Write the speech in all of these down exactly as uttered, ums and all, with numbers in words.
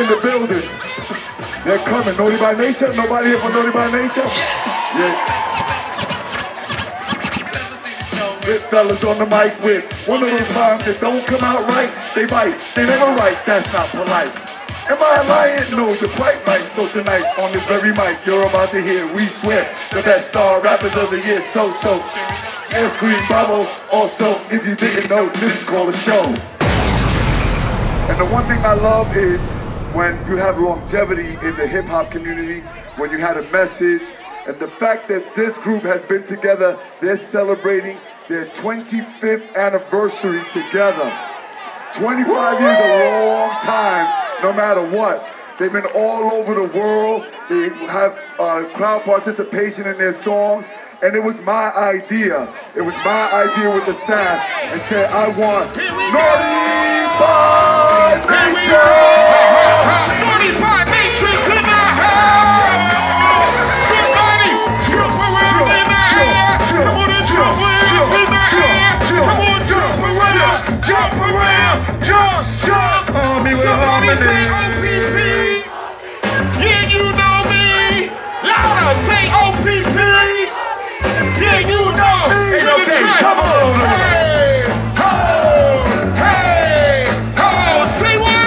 in the building. They're coming. Naughty by Nature? Nobody here for Naughty by Nature? Yeah. With fellas on the mic with one of those rhymes that don't come out right, they bite. They never write, that's not polite. Am I lying? No, you're quite right. So tonight, on this very mic, you're about to hear, we swear, the best star rappers of the year. So, so, Air Scream Bravo. Also, if you didn't know, this is called a show. And the one thing I love is when you have longevity in the hip-hop community, when you had a message, and the fact that this group has been together, they're celebrating their twenty-fifth anniversary together. twenty-five years, a long time, no matter what. They've been all over the world. They have uh, crowd participation in their songs. And it was my idea. It was my idea with the staff. And said, I want Naughty by Nature! Naughty by Nature's in the house! Somebody jump around in the air! Come on and jump around in the air! Come on, jump around! Jump around! Jump, jump! Somebody say O P P! Yeah, you know me! Louder, say O P P! Yeah, you know! It's okay, come on! Hey! Ho! Hey! Ho! Say what?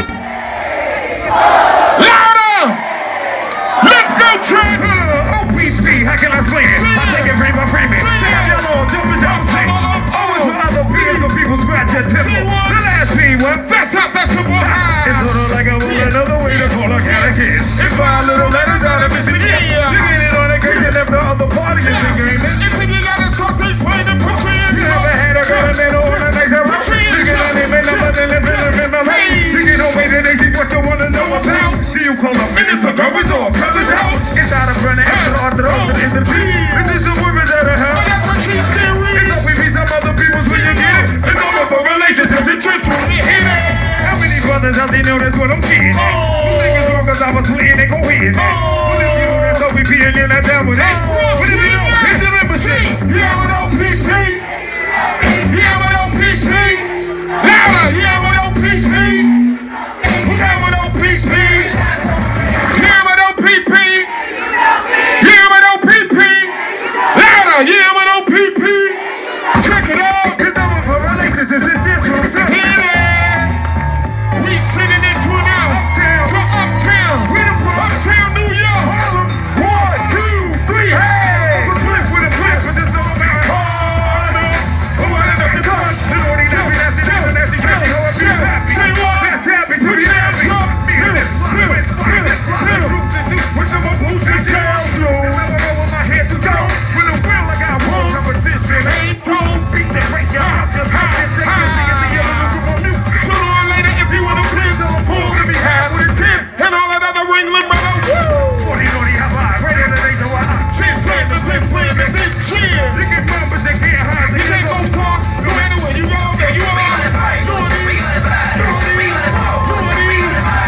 Louder! Let's go, Trent! O P P, how can I explain it? I take it frame by frame it. Say it, y'all on, jump is out, say always for other P's for people scratch your temple. The last P, what? That's up, that's a boy. It's sort of like a woman, another way to call a cat a kid. It's five little letters out of Michigan. You get it on it cause you left the other party in the game. You think you gotta talk this way to put you in. You never had a girl in the on the next round. You get a name and number, then live in the middle. You get away to they see what you wanna know about. Do you call up minister, government, or cousin's house? It's out of running after the author of the industry. This is the women that are hell. That's what she's doing. It's up with me, some other people's when you get it. It's over for relationships, the truth when you hit it. How many brothers out there know that's what I'm getting at? Who think it's wrong cause I was sweating, they go in at? Well, if you know that's O P P and you're not down with it. But if you know, it's your embassy. Yeah, with O P P. Yeah, with O P P. Louder, yeah, with O P P. Yeah, with O P P. Yeah, with O P P. Yeah, with O P P. Louder, yeah, with O P P. Check it out, cause I'm for relationships, it's just from time. We sending this one out uptown, to uptown, uptown New York. One, two, three, hey! With a flip, with a flip, with this little man hard enough. I'm running up the touch. The naughty, nasty, nasty, nasty, nasty, nasty, how I feel happy. Say what? That's happy to be happy. Feel it, feel it, feel it, feel it. With some boots and tails, yo. And I'm over my head to go. With a wheel, I got one competition. Ain't told, beat the break your house, just high. Sooner or later, if you wanna please, I'm a fool to be had with a tip and all that other ringling brothers. Naughty, naughty, how I right in the name of our chin slam, the flip slam, the big chin. You can bump, but they can't hide. You can't go far, no matter where you go, there you are. Naughty, naughty, naughty, naughty,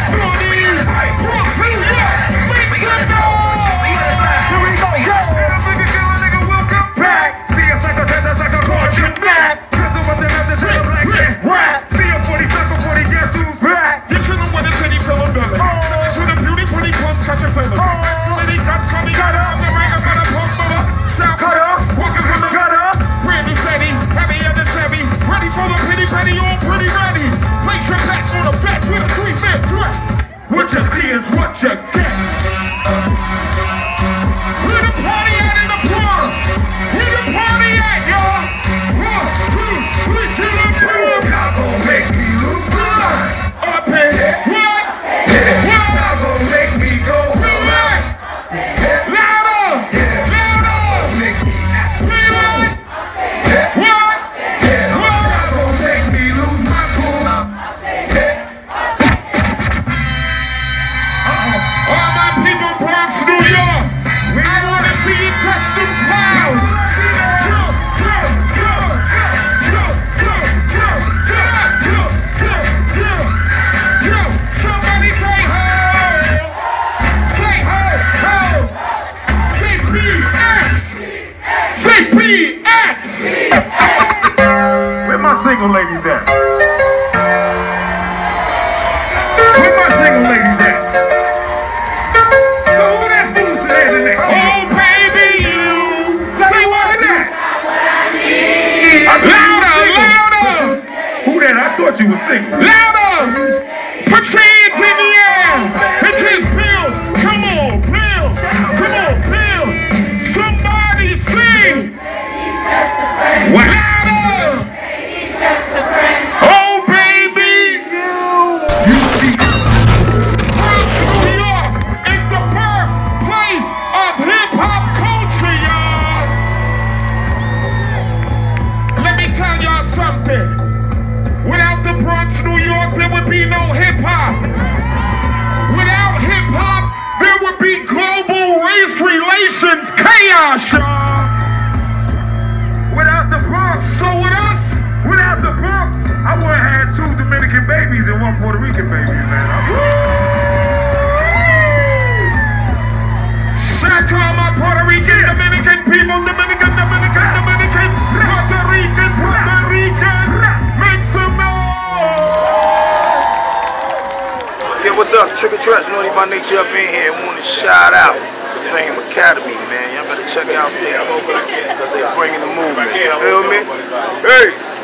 yeah, make it go. Here we go, go. And I'm thinking, girl, nigga, welcome back. See us like a feather, like a fortune back. Cause it wasn't after to the black and rap. See a forty second, forty guess who's back. You couldn't win a penny from a belly. And to the beauty, pretty pump, touch a feather. So many cops coming, got up. The right up on a pump, mother. Sound cutter, walking from the gutter. Randy Fetty, heavy as a Chevy. Ready for the pity petty, all pretty ready. Place your back on the back with a three-fifth threat. What you see is what you get. Where the party at in the park? Where the party at, y'all? One, two, three, to the floor. Y'all gon' make me lose my mind. Up in what? Yeah, y'all gon' make me go nuts. Louder! Yeah, Louder! make me act What? Yeah, What? yeah, y'all gon' make me lose my cool. All my people, Bronx, New yeah, sure. Without the Bronx, so with us, without the Bronx, I would have had two Dominican babies and one Puerto Rican baby, man. Shout to all my Puerto Rican, Dominican people, Dominican, Dominican, Dominican, Puerto Rican, Puerto Rican, make some noise! Yeah, what's up? Triple Trash, Naughty by Nature up in here. I want to shout out the Fame Academy, man. Y'all better check out State Focus because they're bringing the movement. You feel me? Peace!